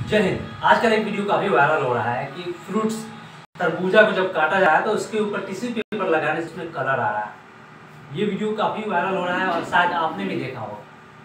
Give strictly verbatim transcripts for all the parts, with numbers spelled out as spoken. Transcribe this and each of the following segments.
जय हिंद। आज का एक वीडियो काफी वायरल हो रहा है कि फ्रूट्स तरबूजा को जब काटा जाए तो उसके ऊपर टिश्यू पेपर लगाने से उसमें कलर आ रहा है। ये वीडियो काफी वायरल हो रहा है और शायद आपने भी देखा हो।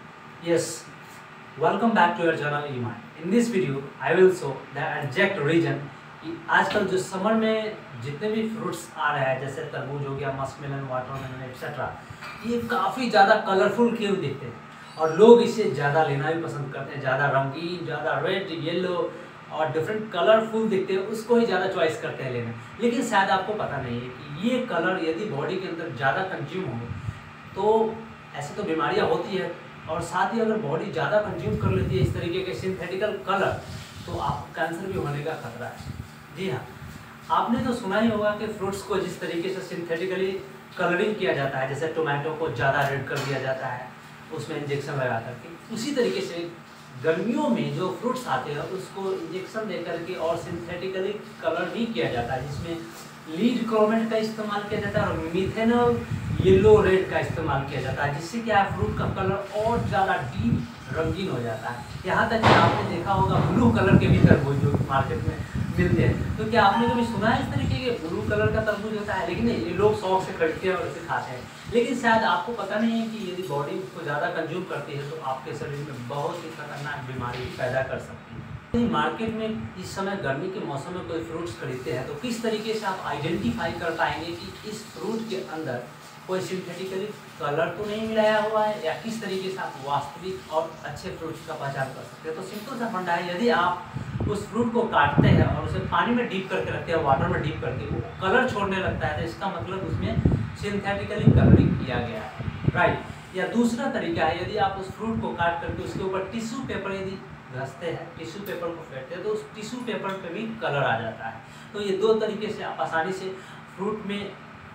Yes, welcome back to your channel E mind. In this video I will show the exact reason कि आजकल जो समर में जितने भी फ्रूट्स आ रहे हैं जैसे तरबूज हो गया, मस्कमेलन, वाटरमेलन एक्सेट्रा, ये काफ़ी ज़्यादा कलरफुल क्यों दिखते हैं और लोग इसे ज़्यादा लेना भी पसंद करते हैं। ज़्यादा रंगीन, ज़्यादा रेड, येलो और डिफरेंट कलरफुल दिखते हैं, उसको ही ज़्यादा चॉइस करते हैं लेना। लेकिन शायद आपको पता नहीं है कि ये कलर यदि बॉडी के अंदर ज़्यादा कंज्यूम हो तो ऐसे तो बीमारियाँ होती है, और साथ ही अगर बॉडी ज़्यादा कंज्यूम कर लेती है इस तरीके के सिंथेटिकल कलर तो आपको कैंसर भी होने का खतरा है। जी हाँ, आपने तो सुना ही होगा कि फ्रूट्स को जिस तरीके से सिंथेटिकली कलरिंग किया जाता है, जैसे टोमेटो को ज़्यादा रेड कर दिया जाता है उसमें इंजेक्शन लगा करके, उसी तरीके से गर्मियों में जो फ्रूट्स आते हैं उसको इंजेक्शन दे करके और सिंथेटिकली कलर भी किया जाता है, जिसमें लीड क्रोमेट का इस्तेमाल किया जाता है और मिथेनॉल येलो रेड का इस्तेमाल किया जाता है, जिससे क्या है फ्रूट का कलर और ज़्यादा डीप रंगीन हो जाता है। यहाँ तक कि आपने देखा होगा ब्लू कलर के भी तरबूज जो मार्केट में मिलते हैं। तो क्या आपने कभी सुना है इस तरीके के ब्लू कलर का तरबूज होता है? लेकिन ये लोग शौक से खरीदते हैं और इसे खाते हैं। लेकिन शायद आपको पता नहीं है कि यदि बॉडी उसको ज़्यादा कंज्यूम करती है तो आपके शरीर में बहुत ही खतरनाक बीमारी पैदा कर सकती है। मार्केट में इस समय गर्मी के मौसम में कोई फ्रूट्स खरीदते हैं तो किस तरीके से आप आइडेंटिफाई कर पाएंगे कि इस फ्रूट के अंदर कोई सिंथेटिकली कलर तो नहीं मिलाया हुआ है, या किस तरीके से आप वास्तविक और अच्छे फ्रूट्स का पहचान कर सकते हैं? तो सिंपल सा फंडा है, यदि आप उस फ्रूट को काटते हैं और उसे पानी में डीप करके रखते हैं, वाटर में डीप करके वो कलर छोड़ने लगता है, तो इसका मतलब उसमें सिंथेटिकली कलरिंग किया गया है, राइट। या दूसरा तरीका है, यदि आप उस फ्रूट को काट करके उसके ऊपर टिश्यू पेपर यदि घसते हैं, टिश्यू पेपर को फेंटते हैं तो उस टिश्यू पेपर पे भी कलर आ जाता है। तो ये दो तरीके से आप आसानी से फ्रूट में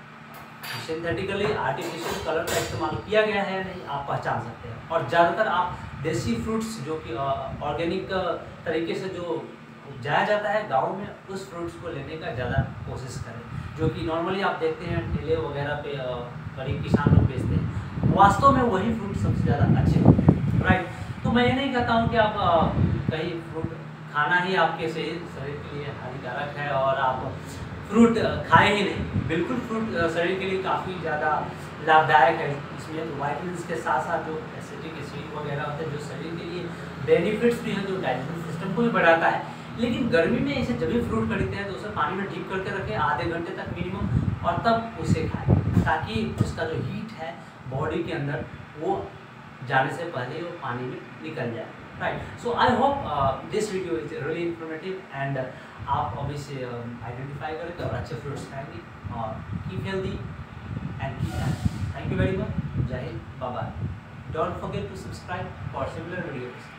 सिंथेटिकली आर्टिफिशियल कलर का इस्तेमाल किया गया है नहीं आप पहचान सकते हैं। और ज़्यादातर आप देसी फ्रूट्स जो कि ऑर्गेनिक तरीके से जो उपजाया जाता है गांव में, उस फ्रूट्स को लेने का ज़्यादा कोशिश करें, जो कि नॉर्मली आप देखते हैं ठेले वगैरह पे गरीब किसान लोग बेचते हैं। वास्तव में वही फ्रूट सबसे ज़्यादा अच्छे होते हैं, राइट। तो मैं ये नहीं कहता हूँ कि आप कहीं फ्रूट खाना ही आपके शरीर शरीर के लिए हानिकारक है और आप फ्रूट खाए ही नहीं। बिल्कुल, फ्रूट शरीर के लिए काफ़ी ज़्यादा लाभदायक है। इसमें वाइटमिन्स के साथ साथ जो एसिटिक एसिड वगैरह होते हैं जो शरीर के लिए बेनिफिट्स भी हैं, जो डाइजेस्टिव सिस्टम को भी बढ़ाता है। लेकिन गर्मी में इसे जब भी फ्रूट खरीदते हैं तो उसे पानी में डीप करके रखें आधे घंटे तक मिनिमम, और तब उसे खाएं ताकि उसका जो हीट है बॉडी के अंदर वो जाने से पहले वो पानी में निकल जाए, right. So I hope this video is really informative and आप अभी से आइडेंटिफाई करेंगे और अच्छे फ्रूट्स खाएंगे और keep healthy and keep happy. Thank you very much. जय हिंद, bye bye. Don't forget to subscribe for similar videos.